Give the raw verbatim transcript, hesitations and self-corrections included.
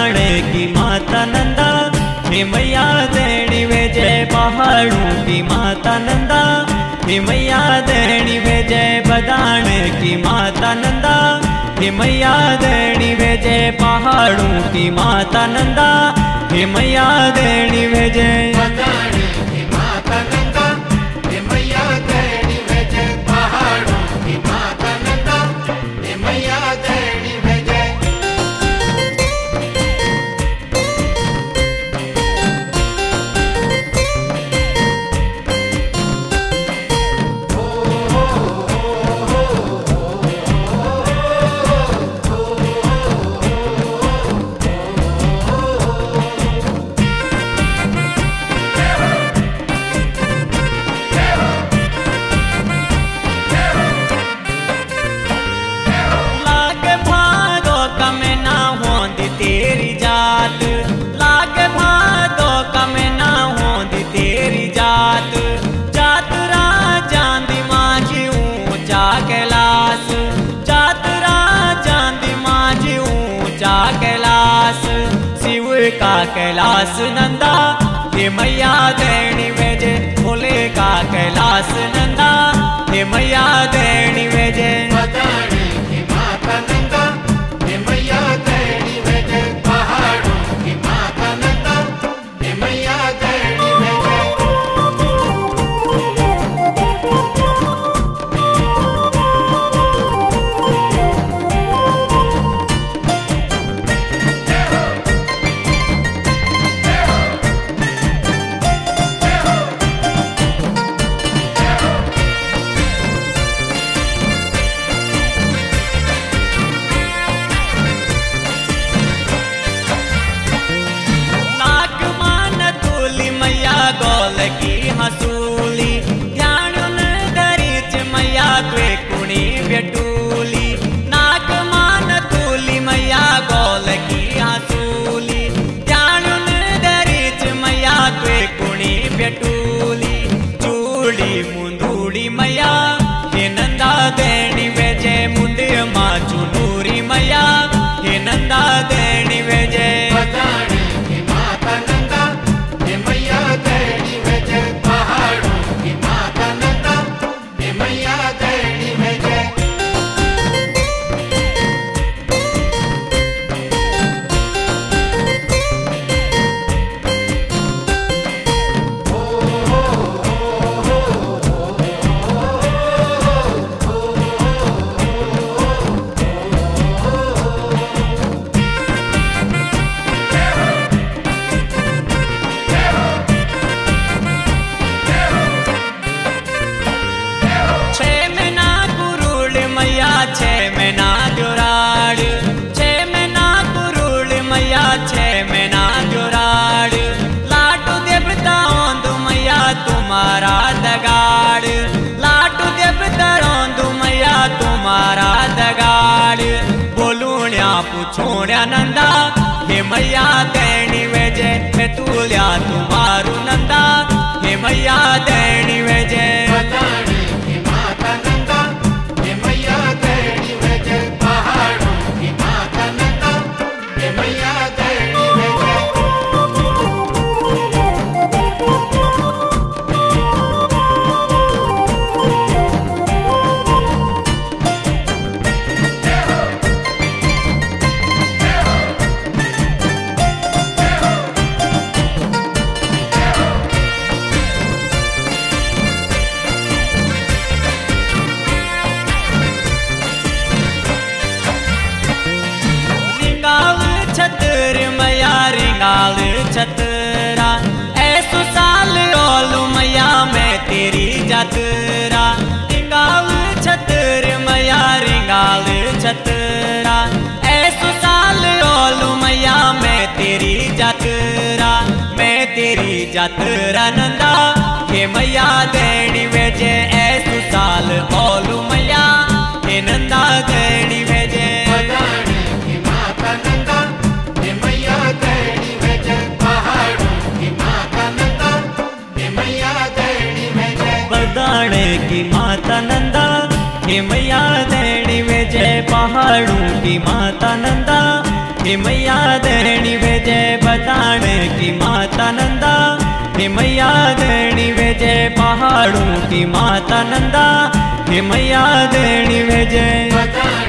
बदाने की माता नंदा, हे मैया देनी भेजे पहाड़ों की माता नंदा, हे मैया देनी भेजे बदाने की माता नंदा, हे मैया देनी भेजे पहाड़ों की माता नंदा, हे मैया देनी भेजे बदाने की माता नंदा, हे मैया देनी भेजे पहाड़ों की माता नंदा, हे मैया देनी भेजे। तेरी जात लाग भादो कम ना होंदी तेरी जात, जात राजां दी माझी ऊंचा कैलाश, जात राजां दी माझी ऊंचा कैलाश, शिव का कैलाश नंदा, हे मैया देनी भेजे भोले का कैलाश नंदा, हे मैया देनी भेजे बदाने की माता नंदा, हे मैया देनी भेजे पहाड़ों की माता नंदा, हे मैया देनी भेजे। गोल की हसूली ध्यान दरीच मैया त्वे कुणी बेटूली, नाक मान तूली मैया गोल की हसूली, ध्यान दरीच मैया त्वे कुणी बेटूली, चूड़ी मुंदूड़ी मैया हे नंदा देनी भेजे मुंड माँ चुनूरी मैया, हे नंदा देनी भेजे बदाने की माता नंदा, हे मैया देनी भेजे पहाड़ों की माता नंदा, हे मैया देनी भेजे। छे महीना जोराड़, छे महीना कुरुड़ मैया छे महीना जोराड़, लाटू देवता ओंदू मैया तुम्हारा दगाड़, लाटू देवता ओंदू मैया तुम्हारा दगाड़, बोलूण्या पूछोण्या नंदा, हे मैया देनी भेजे मैं तूल्या तुम्हारू नंदा, हे मैया देनी भेजे बदाने की माता नंदा, हे मैया देनी भेजे पहाड़ों की माता नंदा, हे मैया देनी भेजे। छतर मैया रिंगाल छतरा, ऐसो साल ओलू मैया मैं तेरी जातरा, रिंगाल छतर मैया रिंगाल छतरा, ऐसो साल ओलू मैया मैं तेरी जातरा, मैं तेरी जातरा नंदा, हे मैया देनी भेजे ऐसो साल ओलू मैया, हे नंदा देनी भेजे बदाने की माता नंदा, हे मैया देनी भेजे पहाड़ों की माता नंदा, हे मैया देनी भेजे बदाने की माता नंदा, हे मैया देनी भेजे पहाड़ों की माता नंदा, हे मैया देनी बदान की माता नंदा, हे मैया देनी भेजे पहाड़ों की माता नंदा, हे मैया देनी भेजे।